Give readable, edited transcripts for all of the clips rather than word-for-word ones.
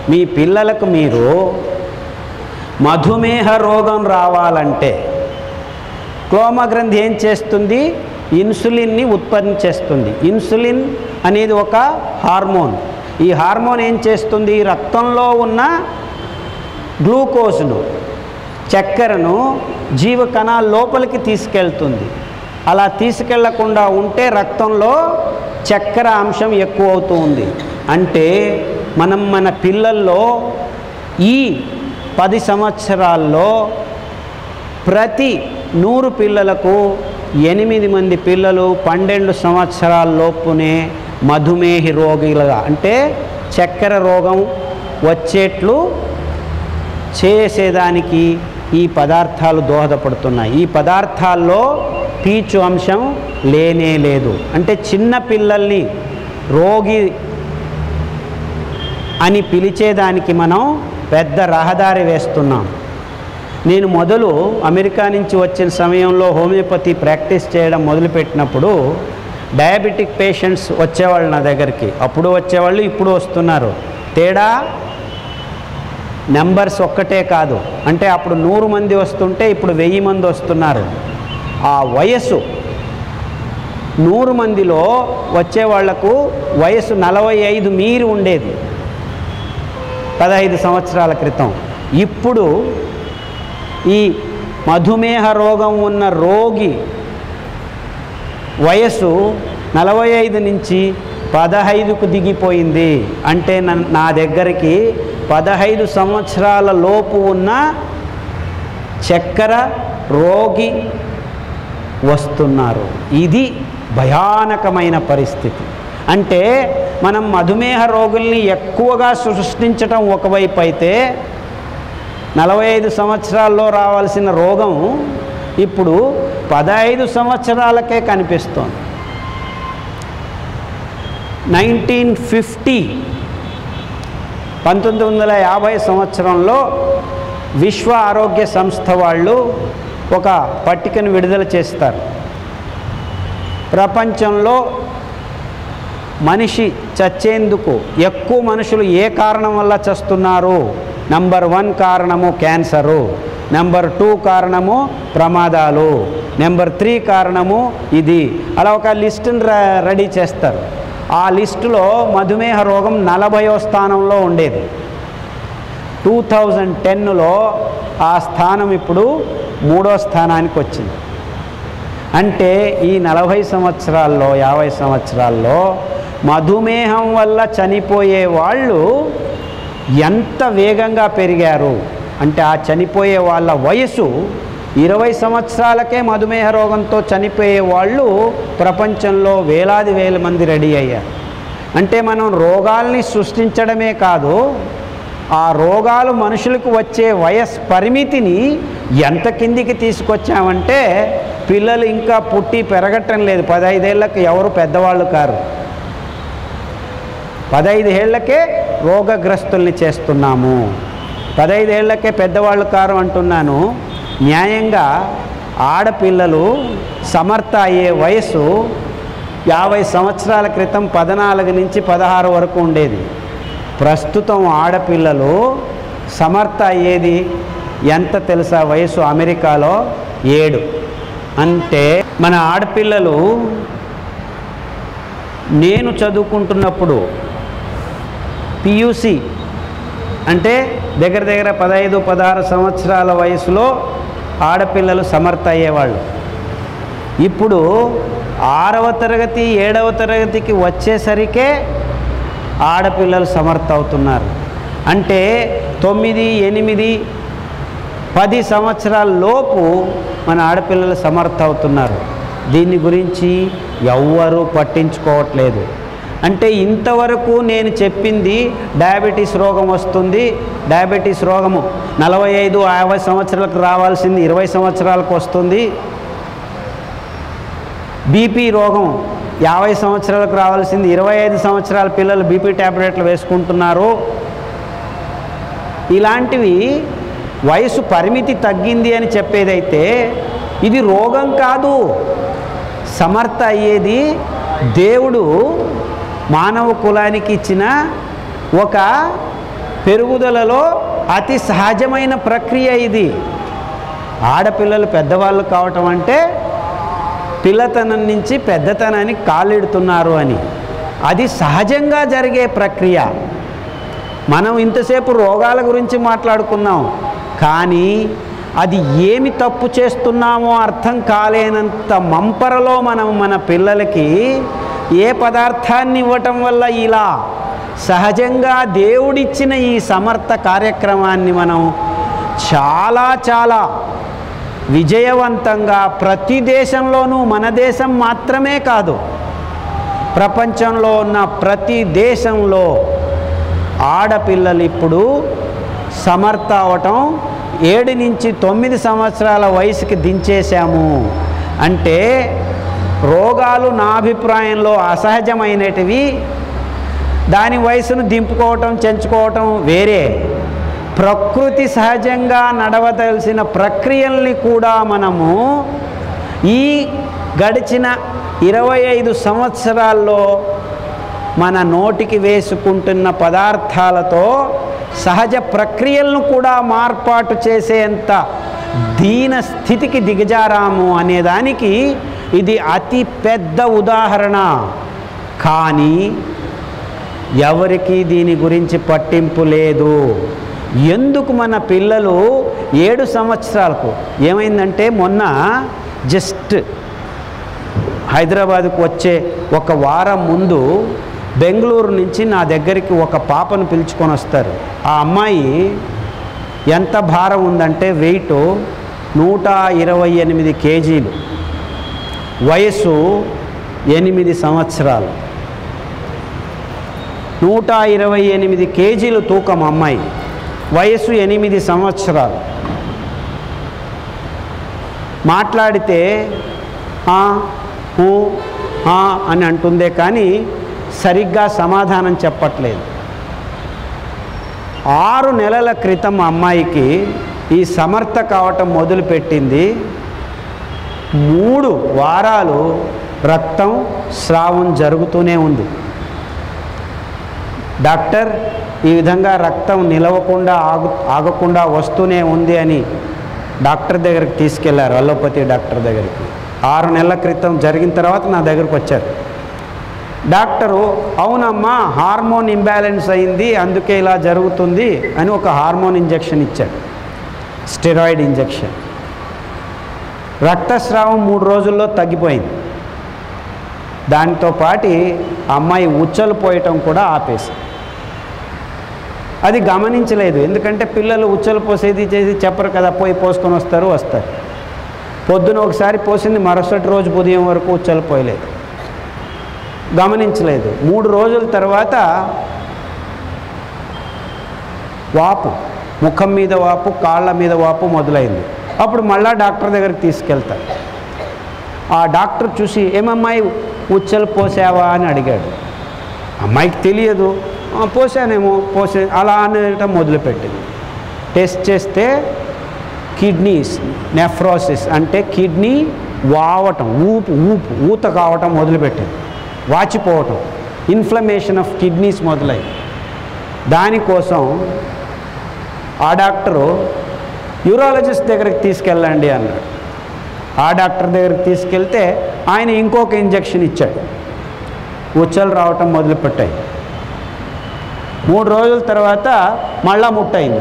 మీ పిల్లలకు మీరు మధుమేహ రోగం రావాలంటే క్లోమ గ్రంథి ఏం చేస్తుంది? ఇన్సులిన్ని ఉత్పత్తి చేస్తుంది. ఇన్సులిన్ అనేది ఒక హార్మోన్. ఈ హార్మోన్ ఏం చేస్తుంది? రక్తంలో ఉన్న గ్లూకోజ్ను, చక్కెరను జీవకణాల లోపలికి తీసుకెళ్తుంది. అలా తీసుకెళ్లకుండా ఉంటే రక్తంలో చక్కెర అంశం ఎక్కువ అవుతూ ఉంది. అంటే మనం మన పిల్లల్లో ఈ 10 సంవత్సరాల్లో ప్రతి 100 పిల్లలకు 8 మంది పిల్లలు 12 సంవత్సరాల లోపునే మధుమేహి రోగులుగా, అంటే చక్కెర రోగం వచ్చేట్లు చేసేదానికి ఈ పదార్థాలు దోహదపడుతున్నాయి. ఈ పదార్థాల్లో పీచు అంశం లేనే లేదు. అంటే చిన్న పిల్లల్ని రోగి అని పిలిచేదానికి మనం పెద్ద రహదారి వేస్తున్నాం. నేను మొదలు అమెరికా నుంచి వచ్చిన సమయంలో హోమియోపతి ప్రాక్టీస్ చేయడం మొదలుపెట్టినప్పుడు డయాబెటిక్ పేషెంట్స్ వచ్చేవాళ్ళు నా దగ్గరికి. అప్పుడు వచ్చేవాళ్ళు, ఇప్పుడు వస్తున్నారు. తేడా నెంబర్స్ ఒక్కటే కాదు. అంటే అప్పుడు 100 మంది వస్తుంటే ఇప్పుడు 1000 మంది వస్తున్నారు. ఆ వయస్సు 100 మందిలో వచ్చేవాళ్లకు వయసు 45 మీరి ఉండేది 15 సంవత్సరాల క్రితం. ఇప్పుడు ఈ మధుమేహ రోగం ఉన్న రోగి వయసు 45 నుంచి 15కు దిగిపోయింది. అంటే నా దగ్గరికి 15 సంవత్సరాల లోపు ఉన్న చక్కెర రోగి వస్తున్నారు. ఇది భయానకమైన పరిస్థితి. అంటే మనం మధుమేహ రోగుల్ని ఎక్కువగా సృష్టించటం ఒకవైపు అయితే 45 సంవత్సరాల్లో రావాల్సిన రోగం ఇప్పుడు 15 సంవత్సరాలకే కనిపిస్తోంది. 1950 సంవత్సరంలో విశ్వ ఆరోగ్య సంస్థ వాళ్ళు ఒక పట్టికను విడుదల చేస్తారు. ప్రపంచంలో మనిషి చచ్చేందుకు ఎక్కువ మనుషులు ఏ కారణం వల్ల చస్తున్నారు? నంబర్ 1 కారణము క్యాన్సరు, నెంబర్ 2 కారణము ప్రమాదాలు, నెంబర్ 3 కారణము ఇది. అలా ఒక లిస్టును రెడీ చేస్తారు. ఆ లిస్టులో మధుమేహ రోగం 40వ స్థానంలో ఉండేది. 2010లో ఆ స్థానం ఇప్పుడు 3వ స్థానానికి వచ్చింది. అంటే ఈ 40 సంవత్సరాల్లో 50 సంవత్సరాల్లో మధుమేహం వల్ల చనిపోయే వాళ్ళు ఎంత వేగంగా పెరిగారు అంటే ఆ చనిపోయే వాళ్ళ వయసు 20 సంవత్సరాలకే మధుమేహ రోగంతో చనిపోయే వాళ్ళు ప్రపంచంలో వేల మంది రెడీ అయ్యారు. అంటే మనం రోగాల్ని సృష్టించడమే కాదు, ఆ రోగాలు మనుషులకు వచ్చే వయస్సు పరిమితిని ఎంత కిందికి తీసుకొచ్చామంటే పిల్లలు ఇంకా పుట్టి పెరగటం లేదు. 15 ఏళ్ళకి ఎవరు పెద్దవాళ్ళు కారు. 15 ఏళ్లకే రోగగ్రస్తుల్ని చేస్తున్నాము. 15 ఏళ్లకే పెద్దవాళ్ళు కారు అంటున్నాను. న్యాయంగా ఆడపిల్లలు సమర్థ అయ్యే వయసు 50 సంవత్సరాల క్రితం 14 నుంచి 16 వరకు ఉండేది. ప్రస్తుతం ఆడపిల్లలు సమర్థ అయ్యేది ఎంత తెలుసా? వయసు అమెరికాలో 7. అంటే మన ఆడపిల్లలు నేను చదువుకుంటున్నప్పుడు పియూసి అంటే దగ్గర 15-16 సంవత్సరాల వయసులో ఆడపిల్లలు సమర్థ అయ్యేవాళ్ళు. ఇప్పుడు 6వ తరగతి 7వ తరగతికి వచ్చేసరికే ఆడపిల్లలు సమర్థ అవుతున్నారు. అంటే 9, 8, 10 సంవత్సరాల లోపు మన ఆడపిల్లలు సమర్థ అవుతున్నారు. దీని గురించి ఎవ్వరూ పట్టించుకోవట్లేదు. అంటే ఇంతవరకు నేను చెప్పింది డయాబెటీస్ రోగం వస్తుంది, డయాబెటీస్ రోగము 45-50 సంవత్సరాలకు రావాల్సింది 20 సంవత్సరాలకు వస్తుంది, బీపీ రోగం 50 సంవత్సరాలకు రావాల్సింది 25 సంవత్సరాల పిల్లలు బీపీ ట్యాబ్లెట్లు వేసుకుంటున్నారు. ఇలాంటివి వయసు పరిమితి తగ్గింది అని చెప్పేదైతే ఇది రోగం కాదు. సమర్థ అయ్యేది దేవుడు మానవ కులానికి ఇచ్చిన ఒక పెరుగుదలలో అతి సహజమైన ప్రక్రియ ఇది. ఆడపిల్లలు పెద్దవాళ్ళు కావటం అంటే పిల్లతనం నుంచి పెద్దతనానికి కాళ్ళెడుతున్నారు అని. అది సహజంగా జరిగే ప్రక్రియ. మనం ఇంతసేపు రోగాల గురించి మాట్లాడుకున్నాం, కానీ అది ఏమి తప్పు చేస్తున్నామో అర్థం కాలేనంత మంపరలో మనం మన పిల్లలకి ఏ పదార్థాన్ని ఇవ్వటం వల్ల ఇలా సహజంగా దేవుడిచ్చిన ఈ సమర్థ కార్యక్రమాన్ని మనం చాలా చాలా విజయవంతంగా ప్రతి దేశంలోనూ, మన దేశం మాత్రమే కాదు, ప్రపంచంలో ఉన్న ప్రతి దేశంలో ఆడపిల్లలు ఇప్పుడు సమర్థ అవటం 7 నుంచి 9 సంవత్సరాల వయసుకి దించేశాము అంటే రోగాలు నా అభిప్రాయంలో అసహజమైనటివి. దాని వయసును దింపుకోవటం, చెంచుకోవటం వేరే. ప్రకృతి సహజంగా నడవదలసిన ప్రక్రియల్ని కూడా మనము ఈ గడిచిన 25 సంవత్సరాల్లో మన నోటికి వేసుకుంటున్న పదార్థాలతో సహజ ప్రక్రియలను కూడా మార్పాటు చేసేంత దీన స్థితికి దిగజారాము అనేదానికి ఇది అతి పెద్ద ఉదాహరణ. కానీ ఎవరికి దీని గురించి పట్టింపు లేదు. ఎందుకు మన పిల్లలు 7 సంవత్సరాలకు ఏమైందంటే, మొన్న జస్ట్ హైదరాబాద్కు వచ్చే ఒక వారం ముందు బెంగళూరు నుంచి నా దగ్గరికి ఒక పాపను పిలుచుకొని వస్తారు. ఆ అమ్మాయి ఎంత భారం ఉందంటే వెయిట్ 128 కేజీలు, వయసు 8 సంవత్సరాలు. 128 కేజీలు తూకం అమ్మాయి, వయసు 8 సంవత్సరాలు. మాట్లాడితే అని అంటుందే కానీ సరిగ్గా సమాధానం చెప్పట్లేదు. 6 నెలల క్రితం అమ్మాయికి ఈ సమర్థ కావటం మొదలుపెట్టింది. 3 వారాలు రక్తం స్రావం జరుగుతూనే ఉంది. డాక్టర్ ఈ విధంగా రక్తం నిలవకుండా ఆగకుండా వస్తూనే ఉంది అని డాక్టర్ దగ్గరికి తీసుకెళ్లారు, అలోపతి డాక్టర్ దగ్గరికి. 6 నెలల క్రితం జరిగిన తర్వాత నా దగ్గరకు వచ్చారు. డాక్టరు అవునమ్మా హార్మోన్ ఇంబ్యాలెన్స్ అయింది, అందుకే ఇలా జరుగుతుంది అని ఒక హార్మోన్ ఇంజెక్షన్ ఇచ్చాడు, స్టెరాయిడ్ ఇంజెక్షన్. రక్తస్రావం 3 రోజుల్లో తగ్గిపోయింది. దానితో పాటు అమ్మాయి ఉచ్చలు పోయటం కూడా ఆపేసి. అది గమనించలేదు, ఎందుకంటే పిల్లలు ఉచ్చలు పోసేది చేసి చెప్పరు కదా, పోయి పోసుకొని వస్తారు. పొద్దున ఒకసారి పోసింది, మరుసటి రోజు ఉదయం వరకు ఉచ్చలు పోయలేదు, గమనించలేదు. 3 రోజుల తర్వాత వాపు, ముఖం మీద వాపు, కాళ్ళ మీద వాపు మొదలైంది. అప్పుడు మళ్ళా డాక్టర్ దగ్గరికి తీసుకెళ్తారు. ఆ డాక్టర్ చూసి ఏమమ్మాయి ఉచ్చలు పోసావా అని అడిగాడు. అమ్మాయికి తెలియదు, పోసానేమో అలా అనటం మొదలుపెట్టింది. టెస్ట్ చేస్తే కిడ్నీస్ నెఫ్రోసిస్ అంటే కిడ్నీ వావటం, ఊత కావటం మొదలుపెట్టింది, వాచిపోవటం, ఇన్ఫ్లమేషన్ ఆఫ్ కిడ్నీస్ మొదలైంది. దానికోసం ఆ డాక్టరు యూరాలజిస్ట్ దగ్గరికి తీసుకెళ్ళండి అన్నాడు. ఆ డాక్టర్ దగ్గరికి తీసుకెళ్తే ఆయన ఇంకొక ఇంజెక్షన్ ఇచ్చాడు. ఉచ్చలు రావటం మొదలుపెట్టాయి. 3 రోజుల తర్వాత మళ్ళా ముట్టయింది.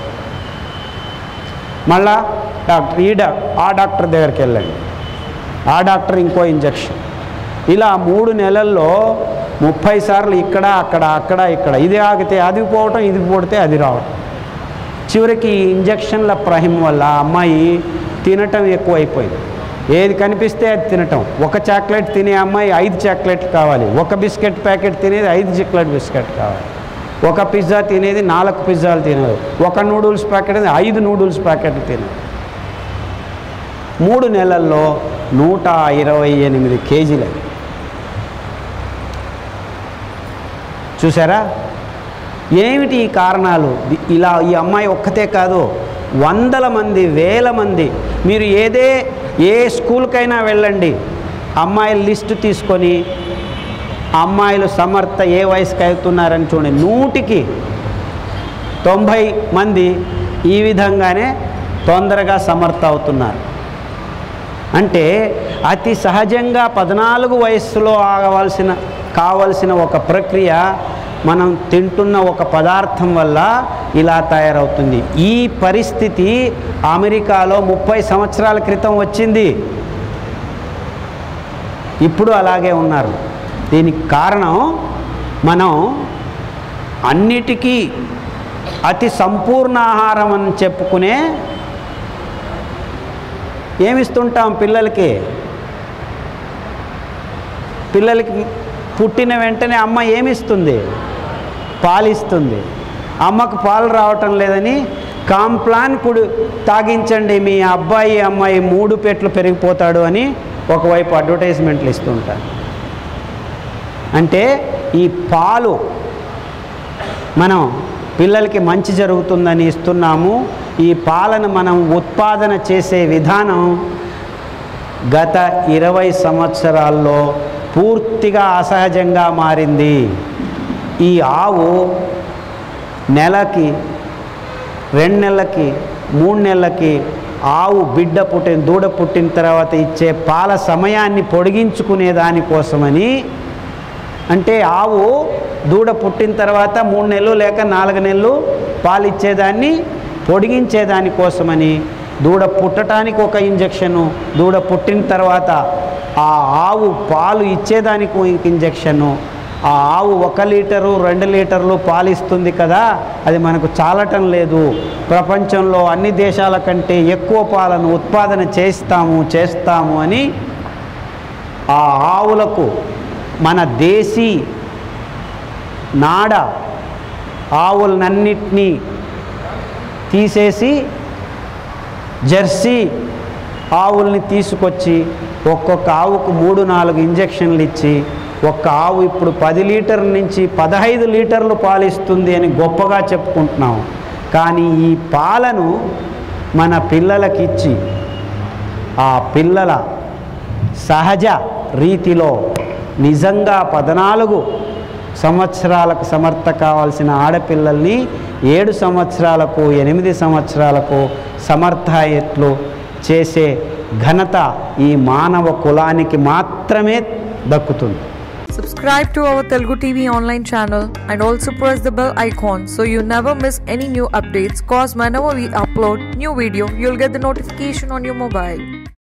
మళ్ళా ఆ డాక్టర్ దగ్గరికి వెళ్ళండి, ఆ డాక్టర్ ఇంకో ఇంజెక్షన్. ఇలా 3 నెలల్లో 30 సార్లు ఇక్కడ ఇక్కడ, ఇది ఆగితే అది పోవటం, ఇది పోడితే అది రావటం. చివరికి ఇంజెక్షన్ల ప్రహిం వల్ల అమ్మాయి తినటం ఎక్కువైపోయింది. ఏది కనిపిస్తే అది తినటం. ఒక చాక్లెట్ తినే అమ్మాయి 5 చాక్లెట్లు కావాలి, ఒక బిస్కెట్ ప్యాకెట్ తినేది 5 చాక్లెట్ బిస్కెట్ కావాలి, ఒక పిజ్జా తినేది 4 పిజ్జాలు తినేది, ఒక నూడిల్స్ ప్యాకెట్ 5 నూడిల్స్ ప్యాకెట్లు తినేది. 3 నెలల్లో 128 కేజీలు. చూసారా ఏమిటి ఈ కారణాలు? ఇలా ఈ అమ్మాయి ఒక్కతే కాదు, వందల మంది, వేల మంది. మీరు ఏ స్కూల్కైనా వెళ్ళండి, అమ్మాయిల లిస్టు తీసుకొని అమ్మాయిలు సమర్థ ఏ వయసుకి అవుతున్నారని చూడండి. 100కి 90 మంది ఈ విధంగానే తొందరగా సమర్థ అవుతున్నారు. అంటే అతి సహజంగా 14 వయస్సులో కావలసిన ఒక ప్రక్రియ మనం తింటున్న ఒక పదార్థం వల్ల ఇలా తయారవుతుంది. ఈ పరిస్థితి అమెరికాలో 30 సంవత్సరాల క్రితం వచ్చింది. ఇప్పుడు అలాగే ఉన్నారు. దీనికి కారణం మనం అన్నిటికీ అతి సంపూర్ణ ఆహారం అని చెప్పుకునే ఏమిస్తుంటాం పిల్లలకి పుట్టిన వెంటనే అమ్మ ఏమిస్తుంది? పాలిస్తుంది. అమ్మకు పాలు రావటం లేదని కాంప్లాన్ తాగించండి, మీ అబ్బాయి అమ్మాయి 3 పెట్లు పెరిగిపోతాడు అని ఒకవైపు అడ్వర్టైజ్మెంట్లు ఇస్తుంటారు. అంటే ఈ పాలు మనం పిల్లలకి మంచి జరుగుతుందని ఇస్తున్నాము. ఈ పాలను మనం ఉత్పాదన చేసే విధానం గత 20 సంవత్సరాల్లో పూర్తిగా అసహజంగా మారింది. ఈ ఆవు నెలకి 2 నెలలకి 3 నెలలకి ఆవు దూడ పుట్టిన తర్వాత ఇచ్చే పాల సమయాన్ని పొడిగించుకునే దానికోసమని, అంటే ఆవు దూడ పుట్టిన తర్వాత 3 నెలలు లేక 4 నెలలు పాలు ఇచ్చేదాన్ని పొడిగించేదానికోసమని దూడ పుట్టడానికి ఒక ఇంజెక్షను, దూడ పుట్టిన తర్వాత ఆ ఆవు పాలు ఇచ్చేదానికి ఒక ఇంజెక్షను. ఆ ఆవు 1 లీటరు 2 లీటర్లు పాలు ఇస్తుంది కదా, అది మనకు చాలటం లేదు. ప్రపంచంలో అన్ని దేశాల కంటే ఎక్కువ పాలను ఉత్పాదన చేస్తాము అని ఆ ఆవులకు మన దేశీ నాడ ఆవులన్నిటినీ తీసేసి జెర్సీ ఆవుల్ని తీసుకొచ్చి ఒక్కొక్క ఆవుకు 3-4 ఇంజెక్షన్లు ఇచ్చి ఒక్క ఆవు ఇప్పుడు 10 లీటర్ల నుంచి 15 లీటర్లు పాలిస్తుంది అని గొప్పగా చెప్పుకుంటున్నాం. కానీ ఈ పాలను మన పిల్లలకిచ్చి ఆ పిల్లల సహజ రీతిలో నిజంగా 14 సంవత్సరాలకు సమర్థ కావాల్సిన ఆడపిల్లల్ని 7 సంవత్సరాలకు 8 సంవత్సరాలకు సమర్థాయత్లు చేసే ఘనత ఈ మానవ కులానికి మాత్రమే దక్కుతుంది. Subscribe to our Telugu TV online channel and also press the bell icon so you never miss any new updates, cause whenever we upload new video you'll get the notification on your mobile.